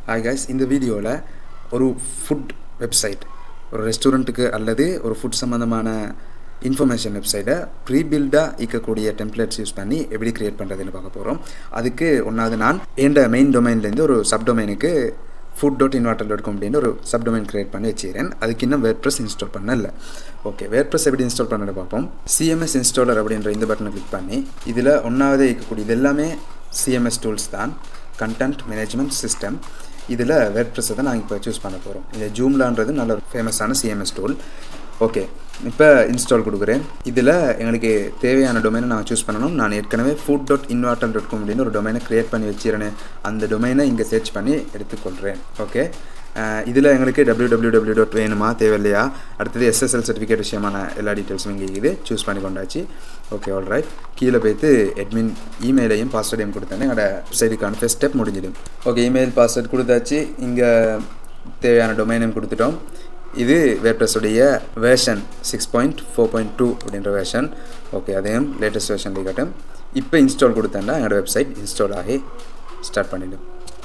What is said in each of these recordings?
Hi guys, இந்த வீடியோல ஒரு ஃபுட் வெப்சைட் ஒரு ரெஸ்டாரன்ட்டுக்கு அல்லது ஒரு ஃபுட் சம்பந்தமான இன்ஃபர்மேஷன் வெப்சைட்டை ப்ரீபில்டா இருக்கக்கூடிய டெம்ப்ளேட்ஸ் யூஸ் பண்ணி எப்படி கிரியேட் பண்ணுறதுன்னு பார்க்க போகிறோம். அதுக்கு ஒன்றாவது நான் எந்த மெயின் டொமைன்லேருந்து ஒரு சப்டொமைனுக்கு food.envato.com அப்படின்னு ஒரு சப்டொமைன் கிரியேட் பண்ணி வச்சுக்கிறேன். அதுக்கு இன்னும் வேர்ட்ப்ரெஸ் இன்ஸ்டால் பண்ணல. ஓகே, வேர்ட்ப்ரெஸ் எப்படி இன்ஸ்டால் பண்ணது பார்ப்போம். CMS இன்ஸ்டாலர் அப்படின்ற இந்த பட்டனை கிளிக் பண்ணி இதில் ஒன்றாவது இருக்கக்கூடியது எல்லாமே CMS டூல்ஸ் தான். Content management system. இதில் வேர்ட்ப்ரெஸ்ஸை தான் நாங்கள் இப்போ சூஸ் பண்ண போகிறோம். இந்த ஜூம்லான்றது நல்ல ஒரு ஃபேமஸான CMS டூல். ஓகே, இப்போ இன்ஸ்டால் கொடுக்குறேன். இதில் எங்களுக்கு தேவையான டொமைனை நான் சூஸ் பண்ணணும். நான் ஏற்கனவே food.envato.com அப்படின்னு ஒரு டொமைனை க்ரியேட் பண்ணி வச்சிருந்தேன். அந்த டொமைனை இங்கே சர்ச் பண்ணி எடுத்துக்கொள்கிறேன். ஓகே, இதில் எங்களுக்கு www. வேணுமா தேவையில்லையா, அடுத்தது SSL சர்டிஃபிகேட் விஷயமான எல்லா டீட்டெயில்ஸும் இங்கே இது சூஸ் பண்ணி கொண்டாச்சு. Okay, alright. கீழே போய்த்து அட்மின் இமெயிலையும் பாஸ்வேர்டையும் கொடுத்தேன். எங்களோட வெப்சைட்டுக்கான ஃபர்ஸ்ட் ஸ்டெப் முடிஞ்சிடும். ஓகே, இமெயில் பாஸ்வேர்ட் கொடுத்தாச்சு. இங்கே தேவையான டொமைனையும் கொடுத்துட்டோம். இது வேர்ட்ப்ரெஸ்ஸுடைய வேர்ஷன் 6.4.2 அப்படின்ற வேர்ஷன். ஓகே, அதையும் லேட்டஸ்ட் வேர்ஷன் இருக்கட்டும். இப்போ இன்ஸ்டால் கொடுத்தேன்னா என்னோட வெப்சைட் இன்ஸ்டால் ஆகி ஸ்டார்ட் பண்ணிடும்.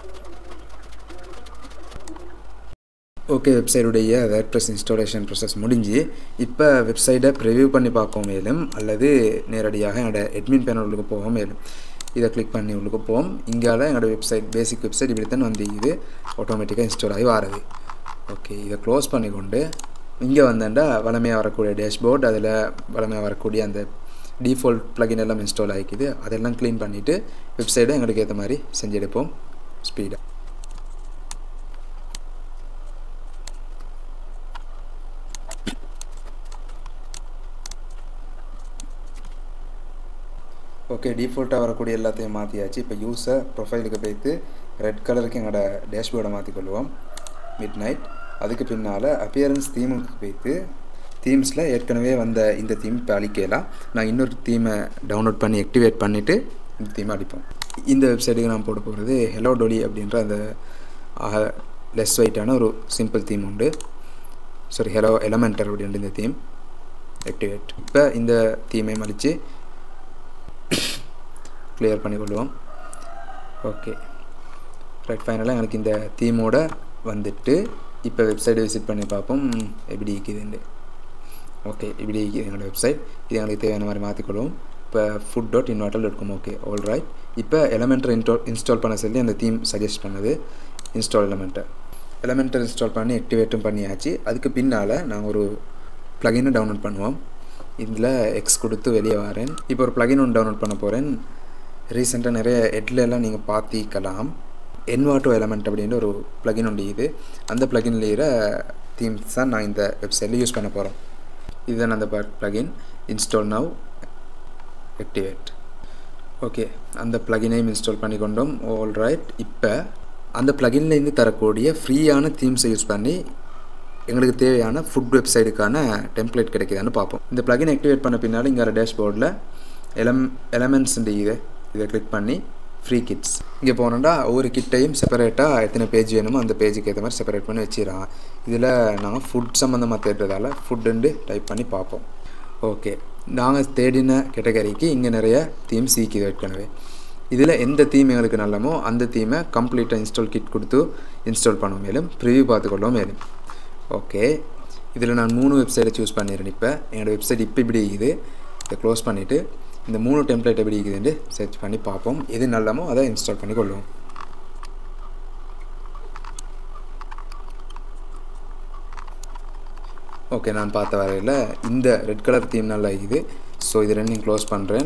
ஓகே, வெப்சைட்டுடைய வேர்ட்ப்ரெஸ் இன்ஸ்டாலேஷன் ப்ராசஸ் முடிஞ்சு இப்போ வெப்சைட்டை ப்ரிவியூ பண்ணி பார்க்கவும் மேலும் அல்லது நேரடியாக என்னோட அட்மின் பேனல் உள்ளுக்கு போகவும் மேலும். இதை கிளிக் பண்ணி உள்ளுக்கு போவோம். இங்கால என்னோட வெப்சைட் பேசிக் வெப்சைட் இப்படி தான் வந்து இது ஆட்டோமேட்டிக்காக இன்ஸ்டால் ஆகி வரது. ஓகே, இதை க்ளோஸ் பண்ணிக்கொண்டு இங்கே வந்தேன்டா வளமையாக வரக்கூடிய டேஷ்போர்ட், அதில் வளமையாக வரக்கூடிய அந்த டிஃபால்ட் ப்ளகின் எல்லாம் இன்ஸ்டால் ஆகிக்குது. அதெல்லாம் க்ளீன் பண்ணிவிட்டு வெப்சைட்டை எங்களுக்கு ஏற்ற மாதிரி செஞ்சு எடுப்போம் ஸ்பீடாக. ஓகே, டிஃபால்ட்டாக வரக்கூடிய எல்லாத்தையும் மாற்றியாச்சு. இப்போ யூஸர் ப்ரொஃபைலுக்கு போய்த்து ரெட் கலருக்கு எங்களோட டேஷ்போர்டை மாற்றிக்கொள்வோம். Mid night. அதுக்கு பின்னால் அப்பியரன்ஸ் தீமுக்கு போய்த்து தீம்ஸில் ஏற்கனவே வந்த இந்த தீம் இப்போ அழிக்கலாம். நான் இன்னொரு தீமை டவுன்லோட் பண்ணி ஆக்டிவேட் பண்ணிவிட்டு இந்த தீமை அடிப்போம். இந்த வெப்சைட்டுக்கு நான் போட போகிறது ஹெலோ டோலி அப்படின்ற அந்த லெஸ் வெயிட்டான ஒரு சிம்பிள் தீம் உண்டு. சாரி, ஹெலோ எலமெண்டர் அப்படின்ற இந்த தீம் ஆக்டிவேட். இப்போ இந்த தீமை அழித்து கிளியர் பண்ணிக்கொள்வோம். Okay, right. ஃபைனலாக எனக்கு இந்த தீமோட வந்துட்டு இப்போ வெப்சைட்டை விசிட் பண்ணி பார்ப்போம் எப்படி இருக்குதுண்டு. ஓகே, இப்படி இருக்குது எங்களோட வெப்சைட். இது எங்களுக்கு தேவையான மாதிரி மாற்றிக்கொள்வோம். இப்போ food.envato.com. Okay, all right. இப்போ எலமெண்டர் இன்ஸ்டால் பண்ண சொல்லி அந்த தீம் சஜஸ்ட் பண்ணது. இன்ஸ்டால் எலமெண்டர் இன்ஸ்டால் பண்ணி ஆக்டிவேட்டும் பண்ணியாச்சு. அதுக்கு பின்னால் நான் ஒரு ப்ளகினை டவுன்லோட் பண்ணுவோம். இதில் எக்ஸ் கொடுத்து வெளியே வரேன். இப்போ ஒரு ப்ளகின் ஒன்று டவுன்லோட் பண்ண போகிறேன். ரீசெண்டாக நிறைய எட்லெல்லாம் நீங்கள் பார்த்திக்கலாம். என்வாட்டோ எலமெண்ட் அப்படின்னு ஒரு ப்ளகின் உண்டு. இது அந்த ப்ளகின்ல இருக்கிற தீம்ஸ் தான் நான் இந்த வெப்சைட்டில் யூஸ் பண்ண போகிறோம். இதுதான் அந்த ப்ளகின். Install now, activate. ஓகே, அந்த ப்ளகினையும் இன்ஸ்டால் பண்ணி கொண்டோம். All right. இப்போ அந்த ப்ளகின்லேருந்து தரக்கூடிய ஃப்ரீயான தீம்ஸை யூஸ் பண்ணி எங்களுக்கு தேவையான ஃபுட் வெப்சைட்டுக்கான டெம்ப்ளேட் கிடைக்குதான்னு பார்ப்போம். இந்த ப்ளகின் ஆக்டிவேட் பண்ண பின்னால் இங்கே டேஷ்போர்டில் எலமெண்ட்ஸ் இதை கிளிக் பண்ணி ஃப்ரீ கிட்ஸ் இங்கே போனோம்னா ஒவ்வொரு கிட்டையும் செப்பரேட்டாக எத்தனை பேஜ் வேணுமோ அந்த பேஜுக்கு ஏற்ற மாதிரி செப்பரேட் பண்ணி வச்சிடறாங்க. இதில் நாங்கள் ஃபுட் சம்மந்தமாக தேடுறதால ஃபுட்டுண்டு டைப் பண்ணி பார்ப்போம். ஓகே, நாங்கள் தேடின கேட்டகரிக்கு இங்கே நிறைய தீம்ஸ் ஈக்குது ஏற்கனவே. இதில் எந்த தீம் எங்களுக்கு நல்லமோ அந்த தீமை கம்ப்ளீட்டாக இன்ஸ்டால் கிட் கொடுத்து இன்ஸ்டால் பண்ணுவோம் மேலும் ப்ரிவியூ பார்த்துக்கொள்வோம் மேலும். ஓகே, இதில் நான் 3 வெப்சைட்டை சூஸ் பண்ணிடுறேன். இப்போ என்னோடய வெப்சைட் இப்போ இப்படி இருக்குது. இதை க்ளோஸ் பண்ணிவிட்டு இந்த 3 டெம்ப்ளேட் எப்படி இருக்குதுன்னு சர்ச் பண்ணி பார்ப்போம். எது நல்லமோ அதை இன்ஸ்டால் பண்ணி கொள்வோம். ஓகே, நான் பார்த்த வரையில் இந்த ரெட் கலர் தீம் நல்லா இருக்குது. ஸோ இது ரெண்டையும் க்ளோஸ் பண்ணுறேன்.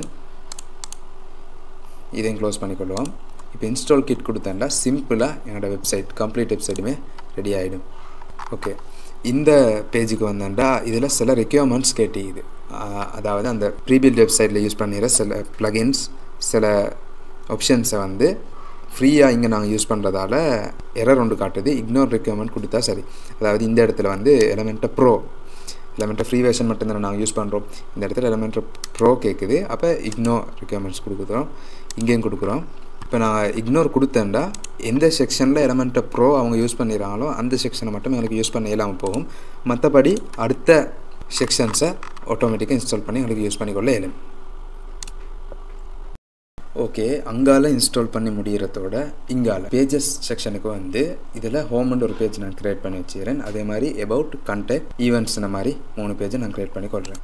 இதையும் க்ளோஸ் பண்ணிக்கொள்வோம். இப்போ இன்ஸ்டால் கிட் கொடுத்தேன்டா சிம்பிளாக என்னோடய வெப்சைட் கம்ப்ளீட் வெப்சைட்டுமே ரெடி ஆகிடும். ஓகே, இந்த பேஜுக்கு வந்தேன்டா இதில் சில ரெக்யர்மெண்ட்ஸ் கேட்டிக்குது. அதாவது அந்த ப்ரீபில்ட் வெப்சைட்டில் யூஸ் பண்ணுற சில ப்ளகின்ஸ் சில ஆப்ஷன்ஸை வந்து ஃப்ரீயாக இங்கே நாங்கள் யூஸ் பண்ணுறதால எரர் ஒன்று காட்டுது. இக்னோர் ரெக்யர்மெண்ட் கொடுத்தா சரி. அதாவது இந்த இடத்துல வந்து எலமெண்ட்டை ஃப்ரீ வெர்ஷன் மட்டும்தான் நாங்கள் யூஸ் பண்ணுறோம். இந்த இடத்துல எலமெண்ட்டை ப்ரோ கேட்குது. அப்போ இக்னோர் ரெக்யர்மெண்ட்ஸ் கொடுக்குறோம். இங்கேயும் கொடுக்குறோம். இப்போ நான் இக்னோர் கொடுத்தேன்டா எந்த செக்ஷனில் எலமெண்ட்டை ப்ரோ அவங்க யூஸ் பண்ணிடுறாங்களோ அந்த செக்ஷனை மட்டும் எனக்கு யூஸ் பண்ண இல்லாமல் போகும். மற்றபடி அடுத்த செக்ஷன்ஸை ஆட்டோமேட்டிக்காக இன்ஸ்டால் பண்ணி எங்களுக்கு யூஸ் பண்ணிக்கொள்ள இயலும். ஓகே, அங்கால இன்ஸ்டால் பண்ணி முடிகிறதோட இங்கால பேஜஸ் செக்ஷனுக்கு வந்து இதில் ஹோம்னு ஒரு பேஜ் நான் க்ரியேட் பண்ணி வச்சுக்கிறேன். அதே மாதிரி அபவுட், கான்டாக்ட், ஈவெண்ட்ஸ் இந்த மாதிரி 3 பேஜை நான் க்ரியேட் பண்ணி கொள்கிறேன்.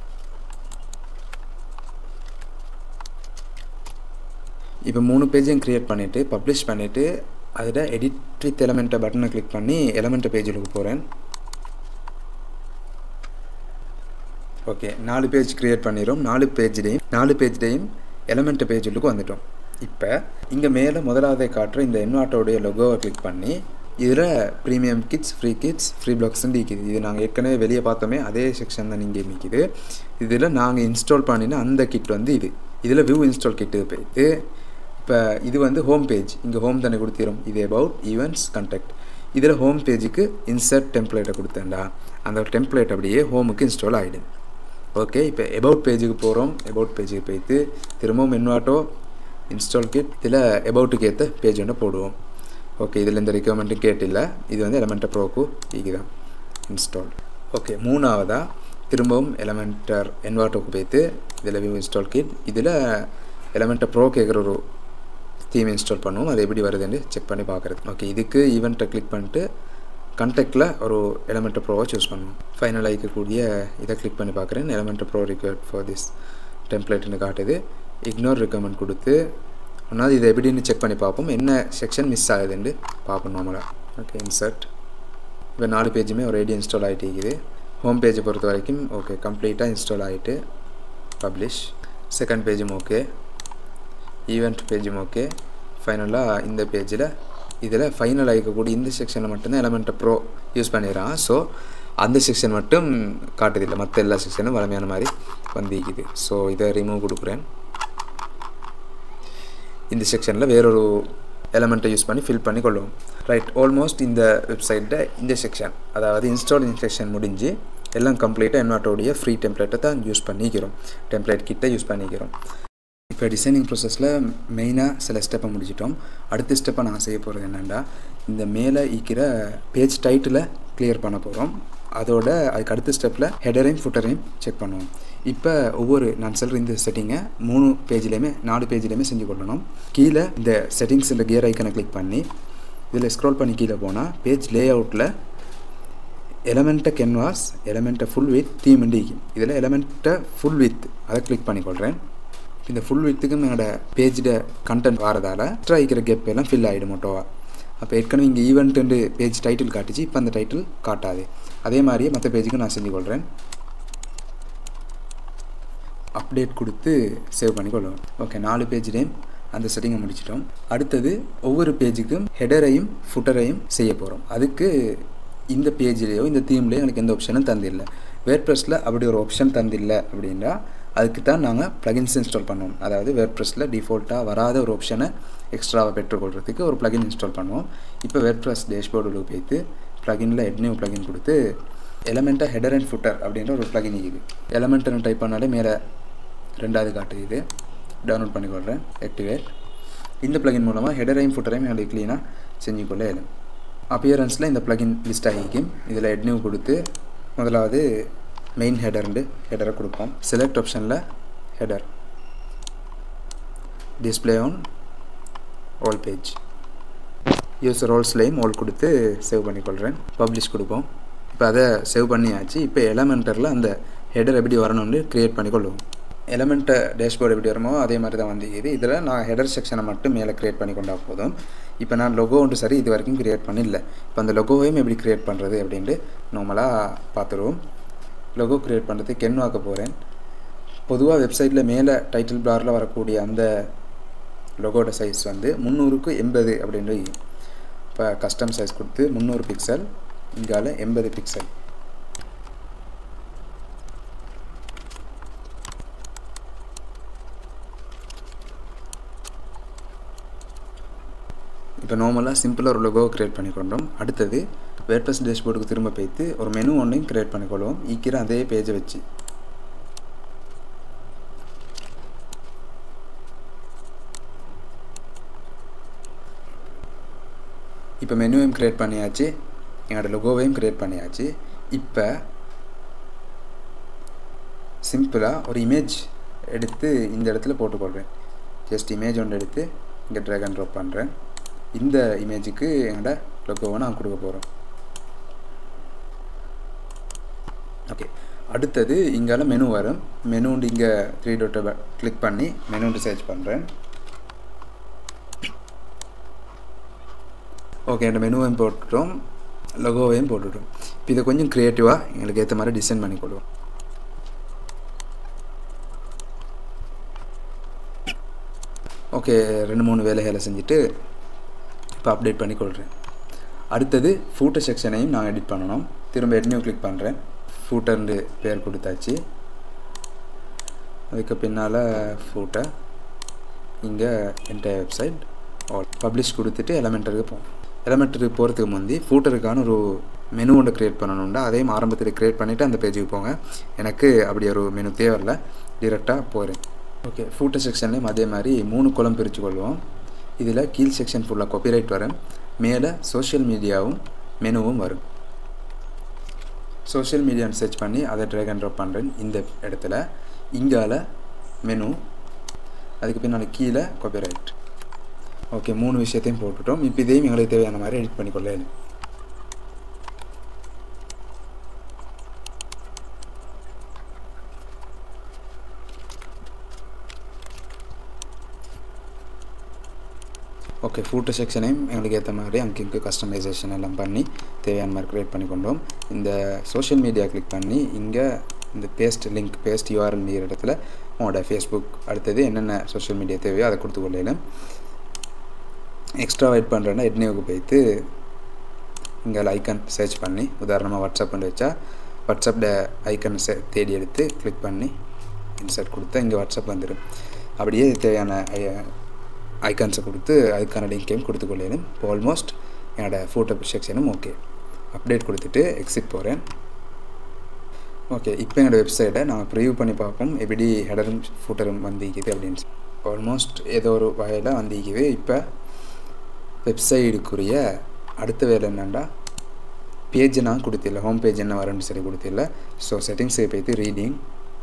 இப்போ 3 பேஜையும் க்ரியேட் பண்ணிவிட்டு பப்ளிஷ் பண்ணிவிட்டு அதில் எடிட் வித் எலமெண்ட்டை பட்டனை கிளிக் பண்ணி எலமெண்ட்டை பேஜுக்கு போகிறேன். ஓகே, 4 பேஜ் க்ரியேட் பண்ணிடும். 4 பேஜ்லேயும் எலமெண்ட் பேஜுக்கு வந்துட்டோம். இப்போ இங்கே மேலே முதலாவதை காட்டுற இந்த என்வாட்டோடைய லொகோவை கிளிக் பண்ணி இதில் premium kits, free kits, free பிளாக்ஸ்ன்னு இருக்குது. இது நாங்கள் ஏற்கனவே வெளியே பார்த்தோமே அதே செக்ஷன் தான் இங்கே நிற்கிது. இதில் நாங்கள் இன்ஸ்டால் பண்ணின அந்த கிட் வந்து இதில் வியூ இன்ஸ்டால் கிட்டு போயிட்டு இப்போ இது வந்து ஹோம் பேஜ். இங்கே ஹோம் தானே கொடுத்துரும். இது அபவுட், ஈவெண்ட்ஸ், கான்டாக்ட். இதில் ஹோம் பேஜுக்கு இன்சர்ட் டெம்ப்ளேட்டை கொடுத்தேன்டா. அந்த டெம்ப்ளேட் அப்படியே ஹோமுக்கு இன்ஸ்டால் ஆகிடுது. ஓகே, இப்போ அபவுட் பேஜுக்கு போகிறோம். அபவுட் பேஜுக்கு போய்த்து திரும்பவும் என்வாட்டோ இன்ஸ்டால் கிட் இதில் அபவுட்டுக்கு ஏற்ற பேஜ் ஒன்று போடுவோம். ஓகே, இதில் இந்த ரெக்யர்மெண்ட்டும் கேட்டில்லை. இது வந்து எலமெண்டர் ப்ரோக்கு இதுதான் இன்ஸ்டால். ஓகே, மூணாவதாக திரும்பவும் எலமெண்டர் என்வாட்டோக்கு போய்த்து இதில் வியூ இன்ஸ்டால் கிட் இதில் எலமெண்டர் ப்ரோ கேட்குற ஒரு தீம் இன்ஸ்டால் பண்ணுவோம். அது எப்படி வருதுன்னு செக் பண்ணி பார்க்குறது. ஓகே, இதுக்கு ஈவெண்ட்டை கிளிக் பண்ணிட்டு கான்டாக்டில் ஒரு எலமெண்டர் ப்ரோவை சூஸ் பண்ணுவோம். ஃபைனல் ஆகிக்கக்கூடிய இதை கிளிக் பண்ணி பார்க்குறேன். Elementor pro required for this டெம்ப்ளேட்னு காட்டுது. இக்னோர் ரெக்கமெண்ட் கொடுத்து ஒன்றாவது இதை எப்படின்னு செக் பண்ணி பார்ப்போம். என்ன செக்ஷன் மிஸ் ஆகுதுன்னு பார்ப்போம் நார்மலாக. Okay, insert. இப்போ 4 பேஜுமே ஒரு ஐடி இன்ஸ்டால் ஆகிட்டு இருக்குது. ஹோம் பேஜை பொறுத்த வரைக்கும் ஓகே கம்ப்ளீட்டாக இன்ஸ்டால் ஆகிட்டு பப்ளிஷ். செகண்ட் பேஜும் ஓகே, ஈவெண்ட் பேஜும் ஓகே. ஃபைனலாக இந்த பேஜில் இதில் ஃபைனல் ஆகிக்கக்கூடிய இந்த செக்ஷனில் மட்டும்தான் எலமெண்டர் ப்ரோ யூஸ் பண்ணிடுறான். ஸோ அந்த செக்ஷன் மட்டும் காட்டுதில்லை, மற்ற எல்லா செக்ஷனும் வளமையான மாதிரி வந்திக்குது. ஸோ இதை ரிமூவ் கொடுக்குறேன். இந்த செக்ஷனில் வேறொரு எலமெண்ட்டை யூஸ் பண்ணி ஃபில் பண்ணி கொள்ளுவோம். ரைட், ஆல்மோஸ்ட் இந்த வெப்சைட்டில் இந்த செக்ஷன் அதாவது இன்ஸ்டால் செக்ஷன் முடிஞ்சு எல்லாம் கம்ப்ளீட்டாக என்வாட்டோடைய ஃப்ரீ டெம்ப்ளேட்டை தான் யூஸ் பண்ணிக்கிறோம். டெம்ப்ளேட் கிட்டை யூஸ் பண்ணிக்கிறோம். இப்போ டிசைனிங் ப்ராசஸில் மெயினாக சில ஸ்டெப்பை முடிச்சிட்டோம். அடுத்த ஸ்டெப்பை நான் செய்ய போகிறது என்னென்னா இந்த மேலே இருக்கிற பேஜ் டைட்டில் கிளியர் பண்ண போகிறோம். அதோட அதுக்கு அடுத்த ஸ்டெப்பில் ஹெடரையும் ஃபுட்டரையும் செக் பண்ணுவோம். இப்போ நான் சொல்கிற இந்த செட்டிங்கை 3 பேஜ்லேயுமே 4 பேஜ்லேயுமே செஞ்சு கொள்ளணும். கீழே இந்த செட்டிங்ஸில் கியர் ஐக்கனை கிளிக் பண்ணி இதில் ஸ்க்ரோல் பண்ணி கீழே போனால் பேஜ் லே அவுட்டில் எலமெண்ட்டை கேன்வாஸ், எலமெண்ட்டை ஃபுல் வித், தீம் இண்டிக்கும். இதில் எலமெண்ட்டை ஃபுல் வித் அதை கிளிக் பண்ணிக்கொள்கிறேன். இந்த ஃபுல் வித்துக்கும் என்னோட பேஜோட கண்டென்ட் வரதால் எக்ஸ்ட்ரா இருக்கிற கேப் எல்லாம் ஃபில் ஆகிடும் மோட்டோவாக. அப்போ ஏற்கனவே இங்கே ஈவெண்ட்டு பேஜ் டைட்டில் காட்டுச்சு, இப்போ அந்த டைட்டில் காட்டாது. அதே மாதிரியே மற்ற பேஜுக்கும் நான் செஞ்சு கொள்கிறேன். அப்டேட் கொடுத்து சேவ் பண்ணி கொள்ளுவோம். ஓகே, 4 பேஜ்லேயும் அந்த செட்டிங்கை முடிச்சிட்டோம். அடுத்தது ஒவ்வொரு பேஜுக்கும் ஹெடரையும் ஃபுட்டரையும் செய்ய போகிறோம். அதுக்கு இந்த பேஜ்லேயோ இந்த தீம்லேயோ எனக்கு எந்த ஆப்ஷனும் தந்தில்லை. வேர்ட்ப்ரெஸ்ஸில் அப்படி ஒரு ஆப்ஷன் தந்தில்லை அப்படின்னா அதுக்கு தான் நாங்கள் ப்ளகின்ஸ் இன்ஸ்டால் பண்ணுவோம். அதாவது வேர்ட்ப்ரெஸ்ஸில் டிஃபால்ட்டாக வராத ஒரு ஆப்ஷனை எக்ஸ்ட்ராவாக பெற்றுக்கொள்கிறதுக்கு ஒரு ப்ளகின் இன்ஸ்டால் பண்ணுவோம். இப்போ வேர்ட்ப்ரெஸ் டேஷ்போர்டில் போய்த்து ப்ளகினில் நியூ ப்ளகின் கொடுத்து எலமெண்ட்டாக ஹெடர் அண்ட் ஃபுட்டர் அப்படின்ற ஒரு ப்ளகின் இருக்குது. எலமெண்ட்டுன்னு டைப் பண்ணாலே மேலே 2வது காட்டுது. டவுன்லோட் பண்ணிக்கொள்கிறேன், ஆக்டிவேட். இந்த ப்ளகின் மூலமாக ஹெடரையும் ஃபுட்டரையும் எனக்கு க்ளீனாக செஞ்சுக்கொள்ள இயலும். அப்பியரன்ஸில் இந்த ப்ளகின் லிஸ்ட் ஆகிக்கும். இதில் நியூ கொடுத்து முதலாவது மெயின் ஹெடரை கொடுப்போம். செலக்ட் ஆப்ஷனில் header, display on all page, user ரோல்ஸ்லேயும் ஆல் கொடுத்து சேவ் பண்ணிக்கொள்கிறேன். பப்ளிஷ் கொடுப்போம். இப்போ அதை சேவ் பண்ணியாச்சு. இப்போ எலமெண்டரில் அந்த ஹெடர் எப்படி வரணும்னு க்ரியேட் பண்ணிக்கொள்ளுவோம். எலமெண்ட்டை டேஷ்போர்டு எப்படி வருமோ அதே மாதிரி தான் வந்துக்குது. இதில் நான் ஹெடர் செக்ஷனை மட்டும் மேலே க்ரியேட் பண்ணி கொண்டா போதும். இப்போ நான் லொகோ ஒன்று சரி இது வரைக்கும் க்ரியேட் பண்ணிடல. இப்போ அந்த லொகோவையும் எப்படி க்ரியேட் பண்ணுறது அப்படின்ட்டு நார்மலாக பார்த்துருவோம். லொகோ க்ரியேட் பண்ணுறதுக்கு கென்வாக்க போகிறேன். பொதுவாக வெப்சைட்டில் மேலே டைட்டில் பாரில் வரக்கூடிய அந்த லொகோட சைஸ் வந்து 300க்கு 80 அப்படின்ட்டு. இப்போ கஸ்டம் சைஸ் கொடுத்து 300 பிக்சல், இங்கால 80 பிக்சல். இப்போ நார்மலாக சிம்பிளாக ஒரு லொகோ க்ரியேட் பண்ணிக்கொண்டோம். அடுத்தது வேர்ட்ப்ரெஸ் டேஷ்போர்டுக்கு திரும்ப போய்த்து ஒரு மெனு ஒன்றையும் க்ரியேட் பண்ணிக்கொள்வோம். ஈக்கிற அதே பேஜை வச்சு இப்போ மெனுவையும் க்ரியேட் பண்ணியாச்சு, என்னோட லொகோவையும் க்ரியேட் பண்ணியாச்சு. இப்போ சிம்பிளாக ஒரு இமேஜ் எடுத்து இந்த இடத்துல போட்டுக்கொள்வேன். ஜஸ்ட் இமேஜ் ஒன்று எடுத்து இங்கே ட்ராக் அண்ட் ட்ராப் பண்ணுறேன். இந்த இமேஜுக்கு என்னோட லோகோவை நான் கொடுக்க போகிறோம். ஓகே, அடுத்தது இங்கால மெனு வரும். மெனுண்டு இங்கே 3 டாட்டை கிளிக் பண்ணி மெனுண்டு சர்ச் பண்ணுறேன். ஓகே, இந்த மெனுவையும் போட்டுட்டோம், லோகோவையும் போட்டுட்டோம். இப்போ இதை கொஞ்சம் க்ரியேட்டிவாக எங்களுக்கு ஏற்ற மாதிரி டிசைன் பண்ணி கொடுவோம். ஓகே, 2-3 வேலைகளை செஞ்சுட்டு இப்போ அப்டேட் பண்ணி கொள்கிறேன். அடுத்தது ஃபூட்டர் செக்ஷனையும் நான் எடிட் பண்ணணும். திரும்ப எட் நியூ கிளிக் பண்ணுறேன். ஃபூட்டர்னு பேர் கொடுத்தாச்சு. அதுக்கு பின்னால் ஃபூட்டர் இங்கே என்டையர் வெப்சைட் ஆல் பப்ளிஷ் கொடுத்துட்டு எலமெண்டருக்கு போகும். எலமெண்டருக்கு போகிறதுக்கு முந்தி ஃபூட்டருக்கான ஒரு மெனு ஒன்று க்ரியேட் பண்ணணும்னா அதையும் ஆரம்பத்தில் க்ரியேட் பண்ணிவிட்டு அந்த பேஜுக்கு போங்க. எனக்கு அப்படி ஒரு மெனு தேவையில்லை, டிரெக்டாக போகிறேன். ஓகே, ஃபூட்டர் செக்ஷன்லேயும் அதே மாதிரி 3 குளம் பிரித்து கொள்வோம். இதில் கீழ் செக்ஷன் ஃபுல்லாக காப்பிரைட் வரும், மேலே சோஷியல் மீடியாவும் மெனுவும் வரும். சோஷியல் மீடியான்னு சர்ச் பண்ணி அதை ட்ராக் அண்ட் ட்ராப் பண்ணுறேன். இந்த இடத்துல இங்கால மெனு, அதுக்கு பின்னால் கீழே காப்பிரைட். ஓகே, 3 விஷயத்தையும் போட்டுட்டோம். இப்போ இதையும் எங்களுக்கு தேவையான மாதிரி எடிட் பண்ணிக்கொள்ளேன். ஓகே, ஃபூட்டர் செக்ஷனையும் எங்களுக்கு ஏற்ற மாதிரி அங்கே கஸ்டமைசேஷன் எல்லாம் பண்ணி தேவையான மாதிரி க்ரியேட் பண்ணி கொண்டோம். இந்த சோஷியல் மீடியா கிளிக் பண்ணி இங்கே இந்த பேஸ்ட் லிங்க் பேஸ்ட் யூஆர்எல் இடத்துல உங்களோட ஃபேஸ்புக் அடுத்தது என்னென்ன சோஷியல் மீடியா தேவையோ அதை கொடுத்து கொள்ளலாம். எக்ஸ்ட்ரா வெயிட் பண்ணுறேன்னா எட்னியோக்கு போய்த்து இங்கே ஐக்கன் சர்ச் பண்ணி உதாரணமாக வாட்ஸ்அப்னு வச்சா வாட்ஸ்அப்பில் ஐக்கன் தேடி எடுத்து கிளிக் பண்ணி இன்சர்ட் கொடுத்தா இங்கே வாட்ஸ்அப் வந்துடும். அப்படியே தேவையான ஐக்கான்ஸை கொடுத்து அதுக்கான லிங்க்கையும் கொடுத்து கொள்ளேன். இப்போ ஆல்மோஸ்ட் என்னோடய ஃபோட்டோ செக்ஷனும் ஓகே. அப்டேட் கொடுத்துட்டு எக்ஸிட் போகிறேன். ஓகே, இப்போ என்னோடய வெப்சைட்டை நாங்கள் ப்ரிவ்யூ பண்ணி பார்ப்போம் எப்படி ஹெடரும் ஃபூட்டரும் வந்திக்குது அப்படின்னு. ஆல்மோஸ்ட் ஏதோ ஒரு வகையில் வந்திக்குது. இப்போ வெப்சைட்டுக்குரிய அடுத்த வேலை என்னென்னா பேஜ் நான் கொடுத்தில்ல, ஹோம் பேஜ் என்ன வரேன்னு சொல்லி கொடுத்தில்ல. ஸோ செட்டிங்ஸை போய்த்து ரீடிங்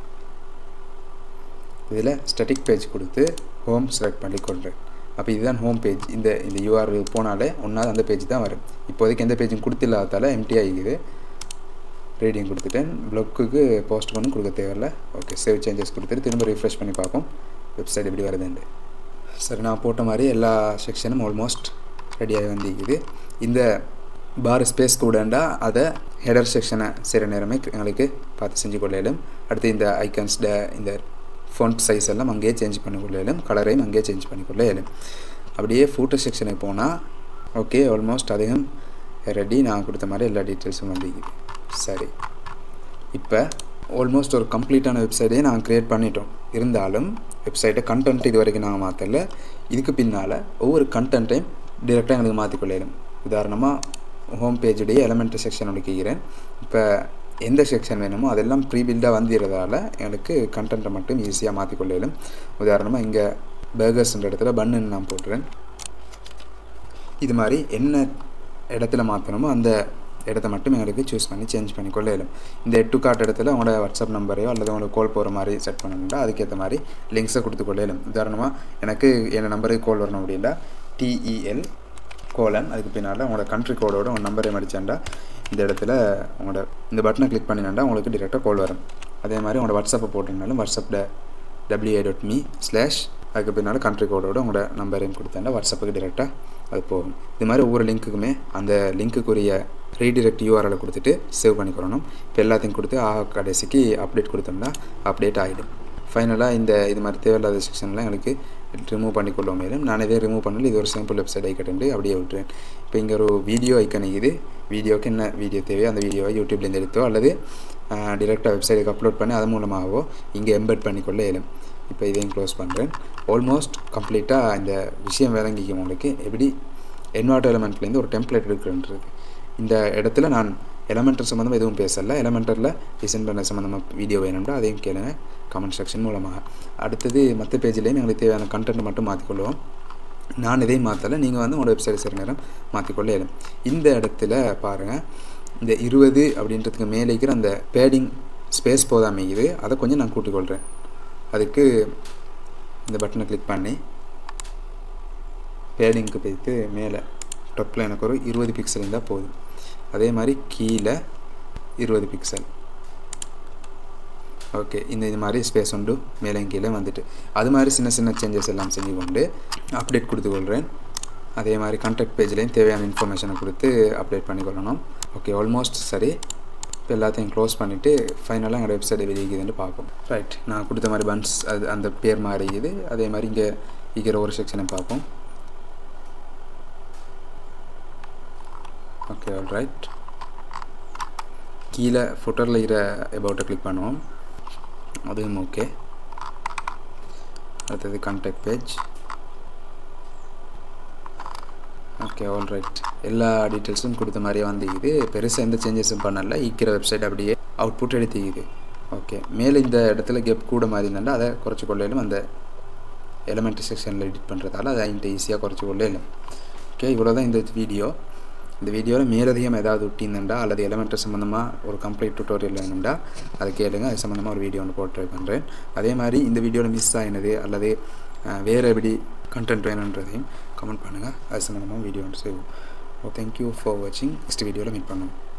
இதில் ஸ்டாட்டிக் பேஜ் கொடுத்து ஹோம் செலக்ட் பண்ணி கொள்கிறேன். அப்போ இதுதான் ஹோம் பேஜ். இந்த யூஆர்எல் போனாலே ஒன்றாவது அந்த பேஜ் தான் வரும். இப்போதைக்கு எந்த பேஜும் கொடுத்தில்லாதால எம்டி ஆகிக்குது. ரீடிங் கொடுத்துட்டேன். ப்ளாக்குக்கு போஸ்ட் பண்ணி கொடுக்க தேவையில்லை. ஓகே, சேவ் சேஞ்சஸ் கொடுத்துட்டு திரும்ப ரிஃப்ரெஷ் பண்ணி பார்ப்போம் வெப்சைட் எப்படி வருதுண்டு. சரி, நான் போட்ட மாதிரி எல்லா செக்ஷனும் ஆல்மோஸ்ட் ரெடியாகி வந்துக்குது. இந்த பார் ஸ்பேஸ் கூடண்டா அதை ஹெடர் செக்ஷனை சில நேரமே எங்களுக்கு பார்த்து செஞ்சு கொள்ளையிலும். அடுத்து இந்த ஐக்கன்ஸ்ட இந்த ஃபோன்ட் சைஸ் எல்லாம் அங்கேயே சேஞ்ச் பண்ணி கொள்ளையிலும், கலரையும் அங்கேயே சேஞ்ச் பண்ணி கொள்ளையிலும். அப்படியே ஃபூட்டர் செக்ஷனுக்கு போனால் ஓகே, ஆல்மோஸ்ட் அதையும் ரெடி. நான் கொடுத்த மாதிரி எல்லா டீட்டெயில்ஸும் வந்துக்குது. சரி, இப்போ ஆல்மோஸ்ட் ஒரு கம்ப்ளீட்டான வெப்சைட்டையே நாங்கள் க்ரியேட் பண்ணிட்டோம். இருந்தாலும் வெப்சைட்டை கண்டென்ட் இது வரைக்கும் நாங்கள் மாற்றல. இதுக்கு பின்னால் ஒவ்வொரு கண்டென்ட்டையும் டிரெக்டாக எங்களுக்கு மாற்றிக்கொள்ளையிலும். உதாரணமாக ஹோம் பேஜுடைய எலமெண்ட்ரி செக்ஷன் ஒழிக்கிறேன். இப்போ எந்த செக்ஷன் வேணுமோ அதெல்லாம் ப்ரீ பில்டாக வந்துடுறதால எங்களுக்கு கண்டென்ட்டை மட்டும் ஈஸியாக மாற்றிக்கொள்ளையிலும். உதாரணமாக இங்கே பர்கர்ஸ்ன்ற இடத்துல பன்னு நான் போட்டுறேன். இது மாதிரி என்ன இடத்துல மாற்றணுமோ அந்த இடத்த மட்டும் எங்களுக்கு சூஸ் பண்ணி சேஞ்ச் பண்ணி கொள்ளையிலும். இந்த எட்டு கார்ட் இடத்துல உங்களோட வாட்ஸ்அப் நம்பரையோ அல்லது உங்களுக்கு கால் போகிற மாதிரி செட் பண்ணணும்னா அதுக்கேற்ற மாதிரி லிங்க்ஸை கொடுத்து கொள்ளையிலும். உதாரணமாக எனக்கு என் நம்பருக்கு கால் வரணும் அப்படின்னா TEL : அதுக்கு பின்னால் உங்களோட கண்ட்ரி கோடோட உங்கள் நம்பரை மடிச்சாண்டா இந்த இடத்துல உங்களோட இந்த பட்டனை கிளிக் பண்ணினாண்டா உங்களுக்கு டிரெக்டாக கால் வரும். அதே மாதிரி உங்களோட வாட்ஸ்அப்பை போட்டிங்கனாலும் வாட்ஸ்அப்பில் WA.me/ அதுக்கு பின்னால் கண்ட்ரி கோடோட உங்களோட நம்பரையும் கொடுத்தாண்டா வாட்ஸ்அப்புக்கு டிரெக்டாக அது போகும். இது மாதிரி ஒவ்வொரு லிங்க்குக்குமே அந்த லிங்க்குக்குரிய ரீடிரெக்ட் URL கொடுத்துட்டு சேவ் பண்ணிக்கிறணும். இப்போ எல்லாத்தையும் கொடுத்து கடைசிக்கு அப்டேட் கொடுத்தோம்னா அப்டேட் ஆகிடும். ஃபைனலாக இது மாதிரி தேவையில்லாத செக்ஷன்லாம் எனக்கு ரிமூவ் பண்ணிக்கொள்ள மேலும் நான் இதே ரிமூவ் பண்ணல. இது ஒரு சிம்பிள் வெப்சைட் ஐக்கட்டு அப்படியே விட்டுறேன். இப்போ இங்கே ஒரு வீடியோ ஐக்கன் இது. வீடியோக்கு என்ன வீடியோ தேவையோ அந்த வீடியோவை யூடியூப்லேருந்து எடுத்தோ அல்லது டிரெக்டாக வெப்சைட்டுக்கு அப்லோட் பண்ணி அது மூலமாகவோ இங்கே எம்பெட் பண்ணிக்கொள்ள இயலும். இப்போ இதையும் க்ளோஸ் பண்ணுறேன். ஆல்மோஸ்ட் கம்ப்ளீட்டாக இந்த விஷயம் விளங்கிக்கும் உங்களுக்கு எப்படி என்வாட்டோ எலமெண்ட்லேருந்து ஒரு டெம்ப்ளேட் எடுக்கிறன்றது. இந்த இடத்துல நான் எலமெண்டர் சம்மந்தமாக எதுவும் பேசலை. எலமெண்டரில் டிசைன் பண்ண சம்மந்தமாக வீடியோ வேணும்னா அதையும் கேளுங்க கமெண்ட் செக்ஷன் மூலமாக. அடுத்தது மற்ற பேஜ்லேயும் எங்களுக்கு தேவையான கண்டென்ட் மட்டும் மாற்றிக்கொள்வோம். நான் இதையும் மாற்றலை, நீங்கள் உங்களோட வெப்சைட் சில நேரம் மாற்றிக்கொள்ள இயலும். இந்த இடத்துல பாருங்கள், இந்த 20 அப்படின்றதுக்கு மேலே இருக்கிற அந்த பேடிங் ஸ்பேஸ் போதாமைக்குது, அதை கொஞ்சம் நான் கூட்டிக்கொள்கிறேன். அதுக்கு இந்த பட்டனை கிளிக் பண்ணி பேடிங்க்கு போய்த்து மேலே டாப்பில் எனக்கு ஒரு 20 பிக்சல் இருந்தால் போதும். அதே மாதிரி கீழே 20 பிக்சல். ஓகே, இது மாதிரி ஸ்பேஸ் உண்டு மேலே கீழே வந்துட்டு அது மாதிரி சின்ன சின்ன சேஞ்சஸ் எல்லாம் செஞ்சு கொண்டு அப்டேட் கொடுத்துக்கொள்கிறேன். அதே மாதிரி கான்டாக்ட் பேஜ்லேயும் தேவையான இன்ஃபர்மேஷனை கொடுத்து அப்டேட் பண்ணிக்கொள்ளணும். ஓகே, ஆல்மோஸ்ட் சரி. இப்போ எல்லாத்தையும் க்ளோஸ் பண்ணிவிட்டு ஃபைனலாக எங்களோட வெப்சைட் வெளியிக்குதுன்னு பார்ப்போம். ரைட், நான் கொடுத்த மாதிரி பன்ஸ் அது அந்த பேர் மாறிக்குது. அதே மாதிரி இங்கே இருக்கிற ஒரு செக்ஷனை பார்ப்போம். Okay, all right. கீழே ஃபுட்டரில் இருக்கிற அபவுட்டை கிளிக் பண்ணுவோம். அதுவும் ஓகே. அடுத்தது contact page. Okay, all right. எல்லா டீட்டெயில்ஸும் கொடுத்த மாதிரியே வந்துக்குது. பெருசாக எந்த சேஞ்சஸும் பண்ணல. இருக்கிற வெப்சைட் அப்படியே அவுட்புட் எடுத்துக்குது. ஓகே, மேலே இந்த இடத்துல கேப் கூட மாதிரி இருந்தால் அதை குறைச்சி கொள்ளையிலும் அந்த எலிமெண்ட்ரி செக்ஷனில் எடிட் பண்ணுறதால அதை என்கிட்ட ஈஸியாக குறைச்சி கொள்ளையிலும். ஓகே, இவ்வளோ தான் இந்த வீடியோ. இந்த வீடியோவில் மேலதிகம் ஏதாவது விட்டிருந்தா அல்லது எலிமெண்ட்ரி சம்மந்தமாக ஒரு கம்ப்ளீட் டுட்டோரியல் வேணும்டா அதை கேளுங்க. அது சம்மந்தமாக ஒரு வீடியோ ஒன்று போட்டு ட்ரை பண்ணுறேன். அதே மாதிரி இந்த வீடியோவில் மிஸ் ஆகினது அல்லது வேறு எப்படி கண்டென்ட் வேணுன்றதையும் கமெண்ட் பண்ணுங்கள். அது சம்மந்தமாக வீடியோ ஒன்று செய்வோம். தேங்க்யூ ஃபார் வாட்சிங். நெக்ஸ்ட் வீடியோவில் மீட் பண்ணுவோம்.